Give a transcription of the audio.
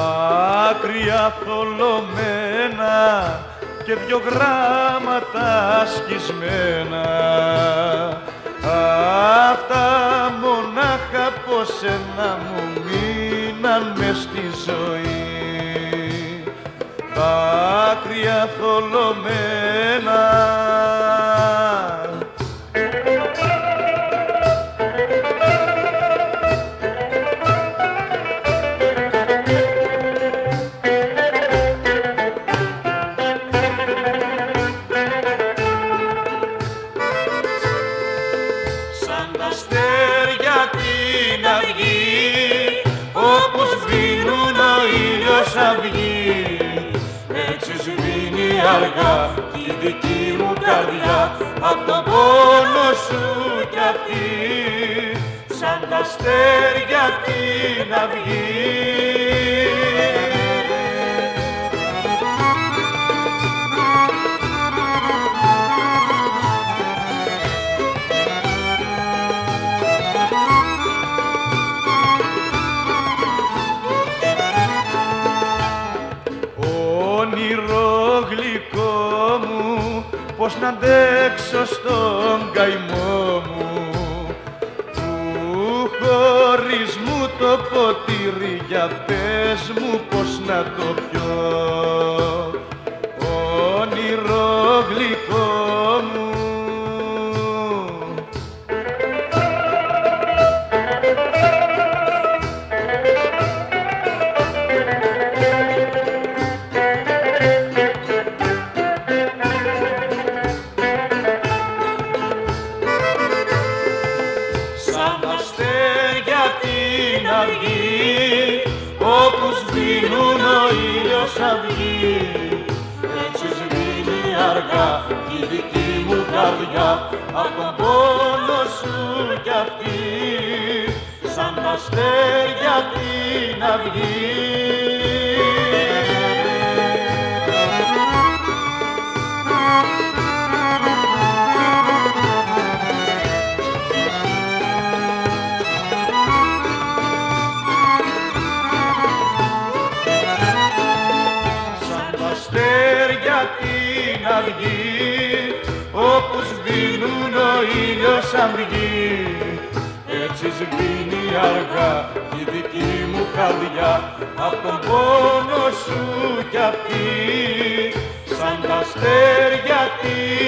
δάκρυα θολωμένα και 2 γράμματα σκισμένα. Αυτά μονάχα από σένα μου μείναν μες στη ζωή. Δάκρυα θολωμένα. Έτσι σβήνει αργά η δική μου καρδιά απ' τον πόνο σου κι αυτή, σαν τα αστέρια την αυγή. Όνειρο γλυκό μου, πώς να αντέξω στον καημό μου, του χωρισμού το ποτήρι, για πες μου πώς να το πιω. Όνειρο γλυκό μου. Όπου σβήνουν ο ήλιος αυγή, έτσι σβήνει αργά η δική μου καρδιά απ' τον πόνο σου κι αυτή, σαν τα αστέρια την αυγή. Την αυγή, όπου σβήνουν ο ήλιος αυγή, έτσι σβήνει αργά η δική μου καρδιά απ' τον πόνο σου κι αυτή, σαν τα αστέρια την